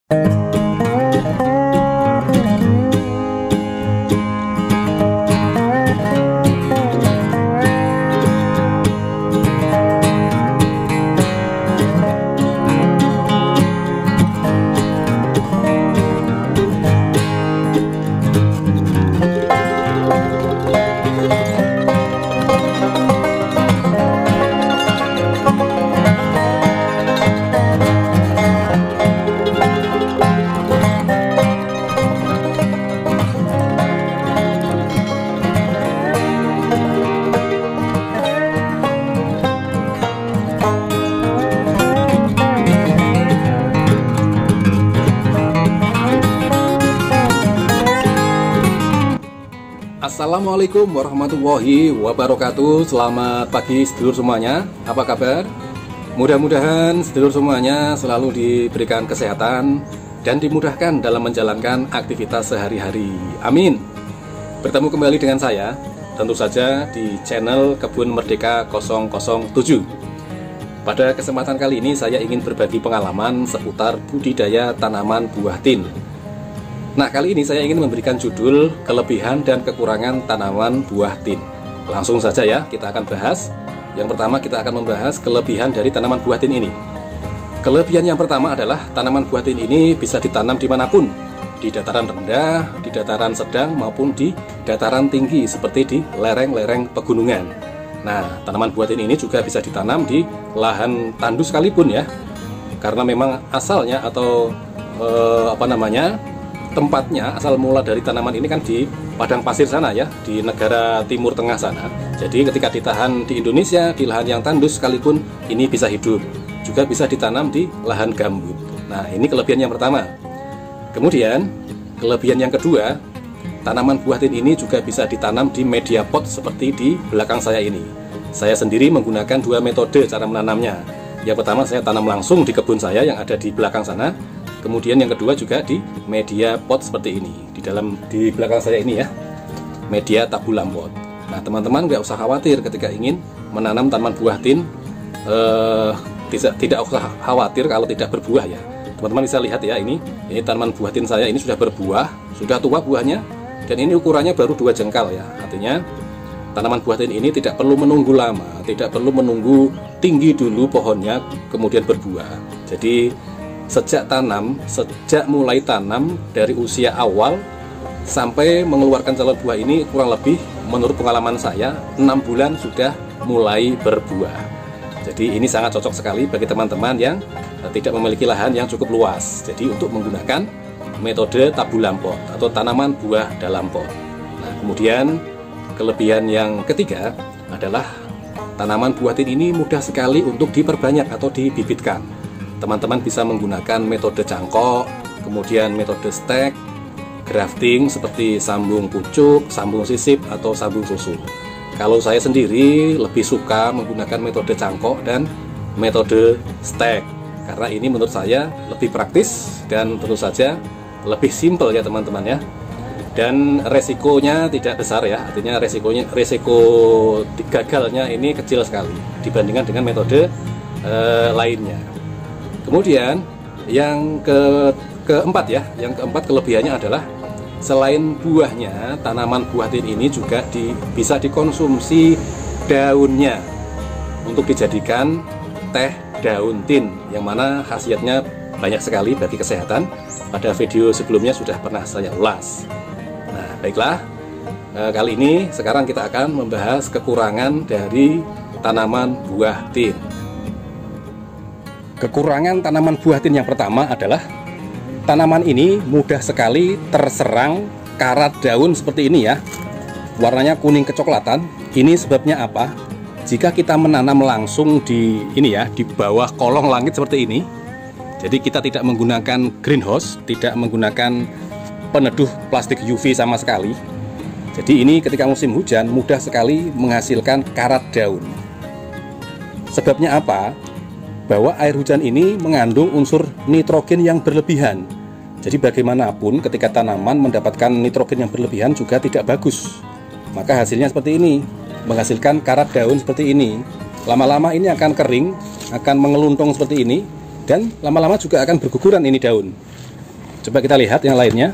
Assalamualaikum warahmatullahi wabarakatuh. Selamat pagi sedulur semuanya. Apa kabar? Mudah-mudahan sedulur semuanya selalu diberikan kesehatan dan dimudahkan dalam menjalankan aktivitas sehari-hari. Amin. Bertemu kembali dengan saya, tentu saja di channel Kebun Merdeka 007. Pada kesempatan kali ini saya ingin berbagi pengalaman seputar budidaya tanaman buah tin. Nah, kali ini saya ingin memberikan judul kelebihan dan kekurangan tanaman buah tin. Langsung saja ya, kita akan bahas. Yang pertama kita akan membahas kelebihan dari tanaman buah tin ini. Kelebihan yang pertama adalah tanaman buah tin ini bisa ditanam dimanapun, di dataran rendah, di dataran sedang, maupun di dataran tinggi seperti di lereng-lereng pegunungan. Nah, tanaman buah tin ini juga bisa ditanam di lahan tandus sekalipun ya, karena memang asalnya atau tempatnya, asal mula dari tanaman ini kan di padang pasir sana ya, di negara Timur Tengah sana. Jadi ketika ditahan di Indonesia, di lahan yang tandus sekalipun, ini bisa hidup. Juga bisa ditanam di lahan gambut. Nah, ini kelebihan yang pertama. Kemudian, kelebihan yang kedua, tanaman buah tin ini juga bisa ditanam di media pot seperti di belakang saya ini. Saya sendiri menggunakan dua metode cara menanamnya. Yang pertama, saya tanam langsung di kebun saya yang ada di belakang sana. Kemudian yang kedua juga di media pot seperti ini, di belakang saya ini ya, media tabulam pot. Nah, teman-teman nggak usah khawatir ketika ingin menanam tanaman buah tin, tidak usah khawatir kalau tidak berbuah ya. Teman-teman bisa lihat ya, ini tanaman buah tin saya ini sudah berbuah, sudah tua buahnya, dan ini ukurannya baru 2 jengkal ya. Artinya tanaman buah tin ini tidak perlu menunggu lama, tidak perlu menunggu tinggi dulu pohonnya kemudian berbuah. Jadi sejak mulai tanam dari usia awal sampai mengeluarkan calon buah ini kurang lebih menurut pengalaman saya 6 bulan sudah mulai berbuah. Jadi ini sangat cocok sekali bagi teman-teman yang tidak memiliki lahan yang cukup luas. Jadi untuk menggunakan metode tabulam pot atau tanaman buah dalam pot. Nah, kemudian kelebihan yang ketiga adalah tanaman buah tin ini mudah sekali untuk diperbanyak atau dibibitkan. Teman-teman bisa menggunakan metode cangkok, kemudian metode stek, grafting seperti sambung pucuk, sambung sisip, atau sambung susu. Kalau saya sendiri lebih suka menggunakan metode cangkok dan metode stek, karena ini menurut saya lebih praktis dan tentu saja lebih simpel ya teman-teman ya. Dan resikonya tidak besar ya, artinya resiko gagalnya ini kecil sekali dibandingkan dengan metode lainnya. Kemudian yang keempat ya, yang keempat kelebihannya adalah selain buahnya, tanaman buah tin ini juga bisa dikonsumsi daunnya untuk dijadikan teh daun tin, yang mana khasiatnya banyak sekali bagi kesehatan. Pada video sebelumnya sudah pernah saya ulas. Nah, baiklah, kali ini sekarang kita akan membahas kekurangan dari tanaman buah tin. Kekurangan tanaman buah tin yang pertama adalah tanaman ini mudah sekali terserang karat daun seperti ini ya. Warnanya kuning kecoklatan. Ini sebabnya apa? Jika kita menanam langsung di bawah kolong langit seperti ini, jadi kita tidak menggunakan greenhouse, tidak menggunakan peneduh plastik UV sama sekali. Jadi ini ketika musim hujan mudah sekali menghasilkan karat daun. Sebabnya apa? Bahwa air hujan ini mengandung unsur nitrogen yang berlebihan. Jadi bagaimanapun ketika tanaman mendapatkan nitrogen yang berlebihan juga tidak bagus. Maka hasilnya seperti ini, menghasilkan karat daun seperti ini. Lama-lama ini akan kering, akan mengeluntung seperti ini, dan lama-lama juga akan berguguran ini daun. Coba kita lihat yang lainnya.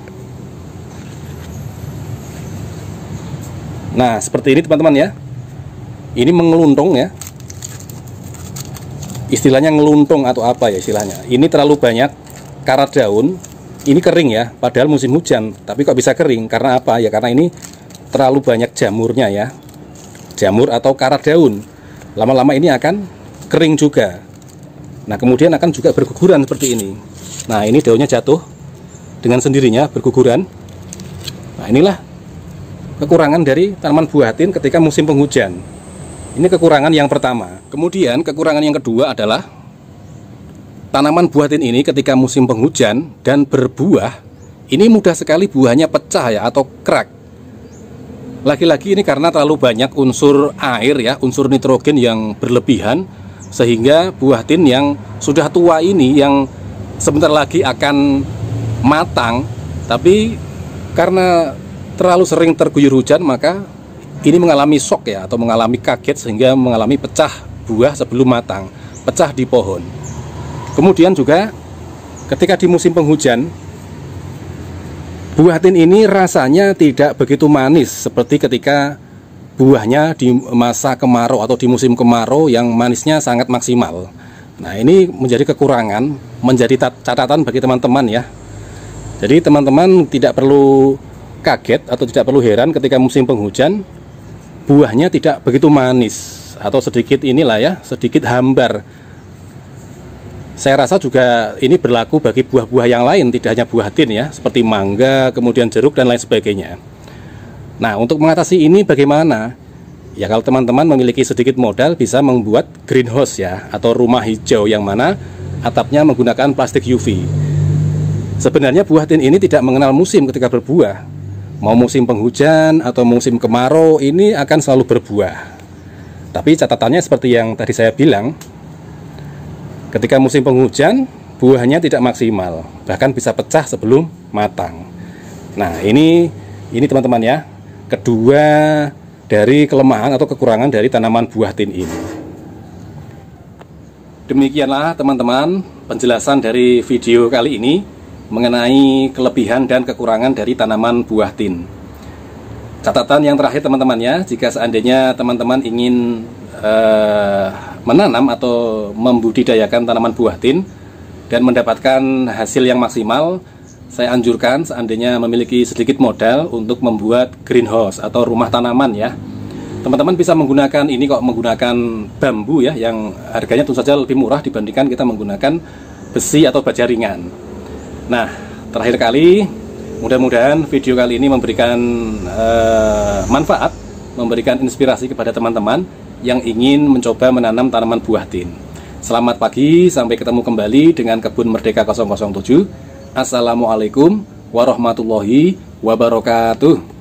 Nah, seperti ini teman-teman ya. Ini mengeluntung ya. Istilahnya ngeluntung atau apa ya istilahnya. Ini terlalu banyak karat daun. Ini kering ya, padahal musim hujan. Tapi kok bisa kering? Karena apa? Ya karena ini terlalu banyak jamurnya ya. Jamur atau karat daun. Lama-lama ini akan kering juga. Nah, kemudian akan juga berguguran seperti ini. Nah, ini daunnya jatuh dengan sendirinya berguguran. Nah, inilah kekurangan dari tanaman buah tin ketika musim penghujan. Ini kekurangan yang pertama. Kemudian kekurangan yang kedua adalah tanaman buah tin ini ketika musim penghujan dan berbuah, ini mudah sekali buahnya pecah ya atau crack. Lagi-lagi ini karena terlalu banyak unsur air ya, unsur nitrogen yang berlebihan, sehingga buah tin yang sudah tua ini yang sebentar lagi akan matang, tapi karena terlalu sering terguyur hujan maka ini mengalami shock ya, atau mengalami kaget sehingga mengalami pecah buah sebelum matang, pecah di pohon. Kemudian juga ketika di musim penghujan, buah tin ini rasanya tidak begitu manis seperti ketika buahnya di masa kemarau atau di musim kemarau yang manisnya sangat maksimal. Nah, ini menjadi kekurangan, menjadi catatan bagi teman-teman ya. Jadi teman-teman tidak perlu kaget atau tidak perlu heran ketika musim penghujan buahnya tidak begitu manis atau sedikit inilah ya, sedikit hambar. Saya rasa juga ini berlaku bagi buah-buah yang lain, tidak hanya buah tin ya, seperti mangga, kemudian jeruk dan lain sebagainya. Nah, untuk mengatasi ini bagaimana? Ya, kalau teman-teman memiliki sedikit modal bisa membuat greenhouse ya, atau rumah hijau yang mana atapnya menggunakan plastik UV. Sebenarnya buah tin ini tidak mengenal musim ketika berbuah. Mau musim penghujan atau musim kemarau ini akan selalu berbuah. Tapi catatannya seperti yang tadi saya bilang, ketika musim penghujan buahnya tidak maksimal, bahkan bisa pecah sebelum matang. Nah, ini teman-teman ya, kedua dari kelemahan atau kekurangan dari tanaman buah tin ini. Demikianlah teman-teman penjelasan dari video kali ini mengenai kelebihan dan kekurangan dari tanaman buah tin. Catatan yang terakhir teman-teman ya, jika seandainya teman-teman ingin menanam atau membudidayakan tanaman buah tin dan mendapatkan hasil yang maksimal, saya anjurkan seandainya memiliki sedikit modal untuk membuat greenhouse atau rumah tanaman ya. Teman-teman bisa menggunakan ini kok, menggunakan bambu ya, yang harganya tentu saja lebih murah dibandingkan kita menggunakan besi atau baja ringan. Nah, terakhir kali, mudah-mudahan video kali ini memberikan manfaat, memberikan inspirasi kepada teman-teman yang ingin mencoba menanam tanaman buah tin. Selamat pagi, sampai ketemu kembali dengan Kebun Merdeka 007. Assalamualaikum warahmatullahi wabarakatuh.